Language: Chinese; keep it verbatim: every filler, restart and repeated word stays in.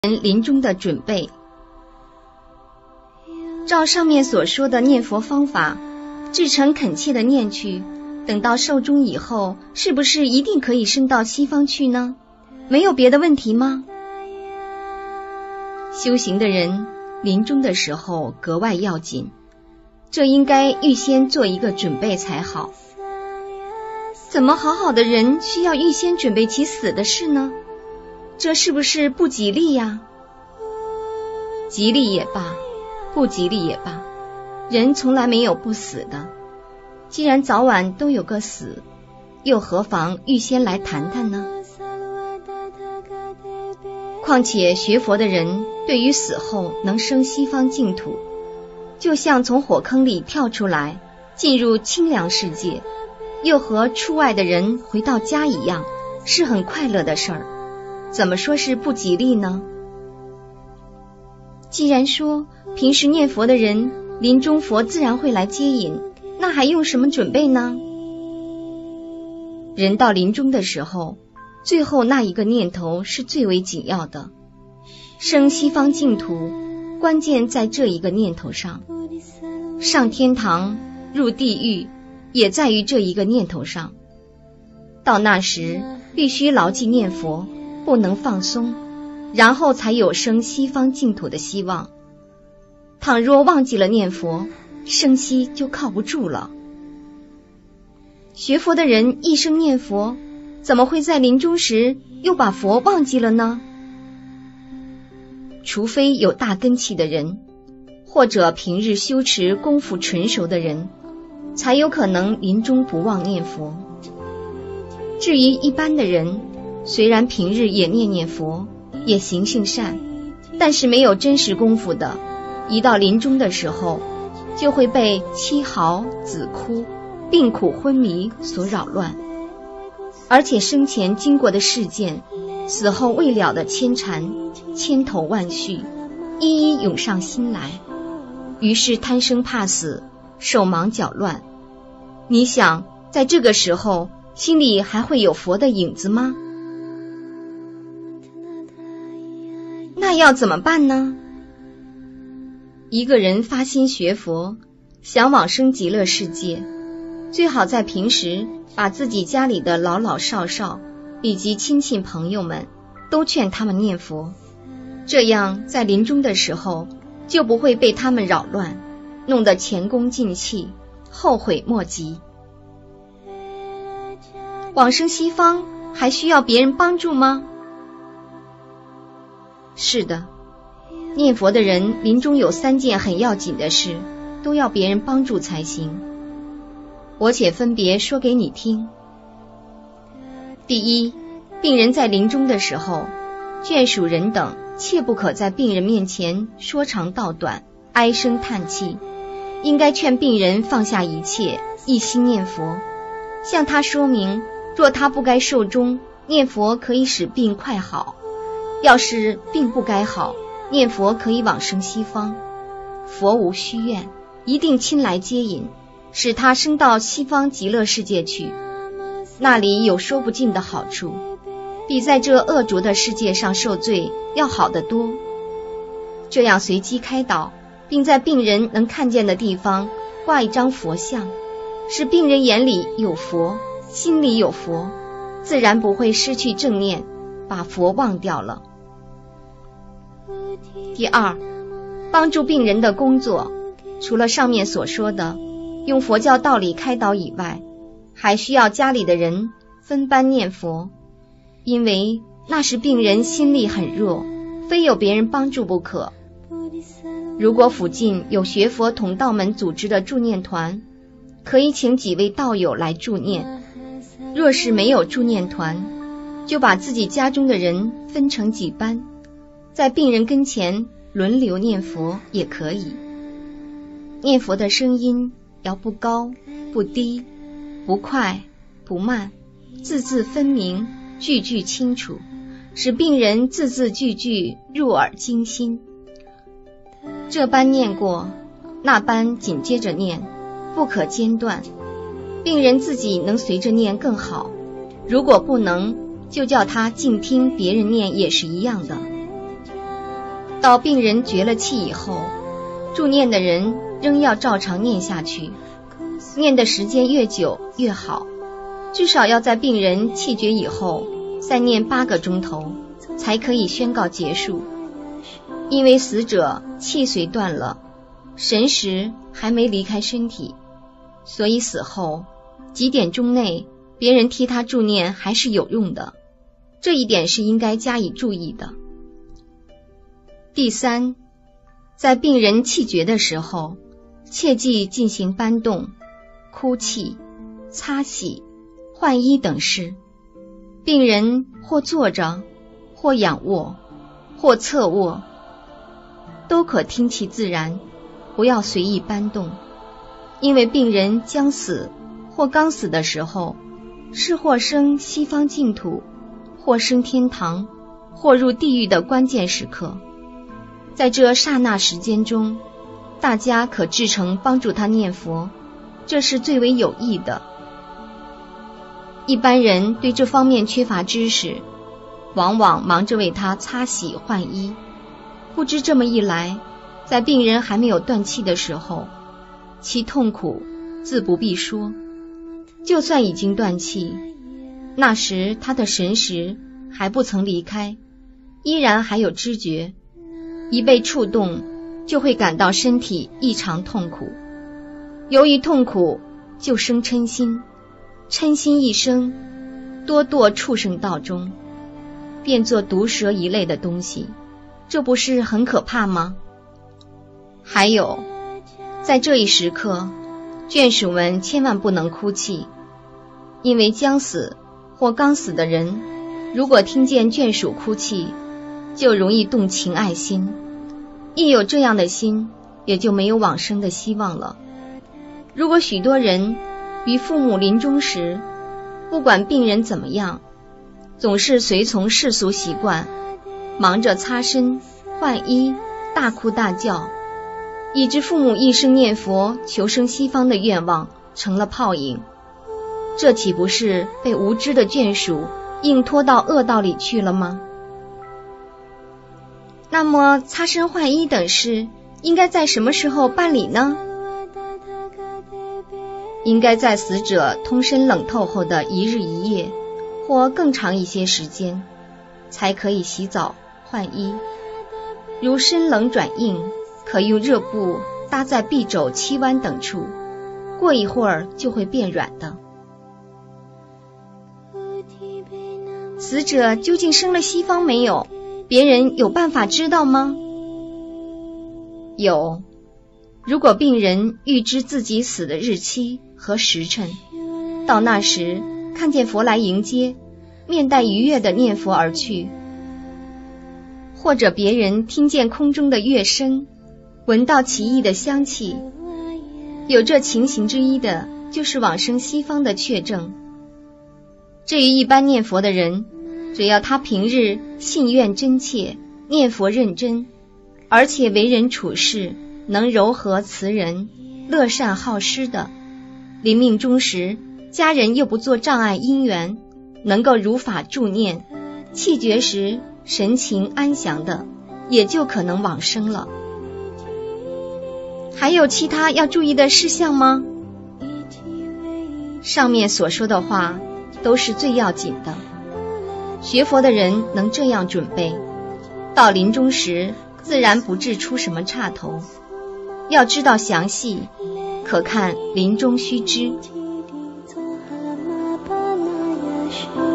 人临终的准备。照上面所说的念佛方法，至诚恳切的念去，等到寿终以后，是不是一定可以升到西方去呢？没有别的问题吗？修行的人临终的时候格外要紧，这应该预先做一个准备才好。怎么好好的人需要预先准备起死的事呢？这是不是不吉利呀？吉利也罢，不吉利也罢，人从来没有不死的。既然早晚都有个死，又何妨预先来谈谈呢？况且学佛的人对于死后能生西方净土，就像从火坑里跳出来，进入清凉世界，又和出外的人回到家一样，是很快乐的事儿。怎么说是不吉利呢？既然说平时念佛的人临终佛自然会来接引，那还用什么准备呢？人到临终的时候，最后那一个念头是最为紧要的。生西方净土，关键在这一个念头上。上天堂，入地狱，也在于这一个念头上。到那时，必须牢记念佛，不能放松，然后才有生西方净土的希望。倘若忘记了念佛，生西就靠不住了。学佛的人一生念佛，怎么会在临终时又把佛忘记了呢？除非有大根器的人，或者平日修持功夫纯熟的人，才有可能临终不忘念佛。至于一般的人，虽然平日也念念佛，也行行善，但是没有真实功夫的，一到临终的时候，就会被妻嚎子哭、病苦昏迷所扰乱，而且生前经过的事件，死后未了的牵缠，千头万绪，一一涌上心来，于是贪生怕死，手忙脚乱。你想，在这个时候，心里还会有佛的影子吗？那要怎么办呢？一个人发心学佛，想往生极乐世界，最好在平时把自己家里的老老少少以及亲戚朋友们都劝他们念佛，这样在临终的时候就不会被他们扰乱，弄得前功尽弃，后悔莫及。往生西方还需要别人帮助吗？是的，念佛的人临终有三件很要紧的事，都要别人帮助才行。我且分别说给你听。第一，病人在临终的时候，眷属人等切不可在病人面前说长道短，唉声叹气，应该劝病人放下一切，一心念佛，向他说明，若他不该寿终，念佛可以使病快好，要是病不该好，念佛可以往生西方。佛无虚愿，一定亲来接引，使他升到西方极乐世界去，那里有说不尽的好处，比在这恶浊的世界上受罪要好得多。这样随机开导，并在病人能看见的地方挂一张佛像，使病人眼里有佛，心里有佛，自然不会失去正念，把佛忘掉了。第二，帮助病人的工作，除了上面所说的用佛教道理开导以外，还需要家里的人分班念佛，因为那时病人心力很弱，非有别人帮助不可。如果附近有学佛同道们组织的助念团，可以请几位道友来助念。若是没有助念团，就把自己家中的人分成几班，在病人跟前轮流念佛也可以。念佛的声音要不高不低，不快不慢，字字分明，句句清楚，使病人字字句句入耳惊心。这般念过，那般紧接着念，不可间断，病人自己能随着念更好，如果不能，就叫他静听别人念也是一样的。 到病人绝了气以后，助念的人仍要照常念下去，念的时间越久越好，至少要在病人气绝以后再念八个钟头，才可以宣告结束。因为死者气髓断了，神识还没离开身体，所以死后几点钟内别人替他助念还是有用的，这一点是应该加以注意的。第三，在病人气绝的时候，切忌进行搬动、哭泣、擦洗、换衣等事。病人或坐着，或仰卧，或侧卧，都可听其自然，不要随意搬动。因为病人将死或刚死的时候，是或生西方净土，或升天堂，或入地狱的关键时刻。在这刹那时间中，大家可至诚帮助他念佛，这是最为有益的。一般人对这方面缺乏知识，往往忙着为他擦洗换衣，不知这么一来，在病人还没有断气的时候，其痛苦自不必说。就算已经断气，那时他的神识还不曾离开，依然还有知觉，一被触动就会感到身体异常痛苦。由于痛苦就生嗔心，嗔心一生，多堕畜生道中，变作毒蛇一类的东西，这不是很可怕吗？还有，在这一时刻，眷属们千万不能哭泣，因为将死或刚死的人，如果听见眷属哭泣，就容易动情爱心，一有这样的心，也就没有往生的希望了。如果许多人于父母临终时，不管病人怎么样，总是随从世俗习惯，忙着擦身、换衣、大哭大叫，以致父母一生念佛求生西方的愿望成了泡影，这岂不是被无知的眷属硬拖到恶道里去了吗？那么擦身换衣等事应该在什么时候办理呢？应该在死者通身冷透后的一日一夜，或更长一些时间，才可以洗澡换衣。如身冷转硬，可用热布搭在臂肘、膝弯等处，过一会儿就会变软的。死者究竟升了西方没有？别人有办法知道吗？有。如果病人预知自己死的日期和时辰，到那时看见佛来迎接，面带愉悦地念佛而去，或者别人听见空中的乐声，闻到奇异的香气，有这情形之一的，就是往生西方的确证。至于一般念佛的人，只要他平日信愿真切，念佛认真，而且为人处事能柔和慈人，乐善好施的，临命终时家人又不做障碍因缘，能够如法助念，气绝时神情安详的，也就可能往生了。还有其他要注意的事项吗？上面所说的话都是最要紧的，学佛的人能这样准备，到临终时自然不致出什么岔头。要知道详细，可看临终须知。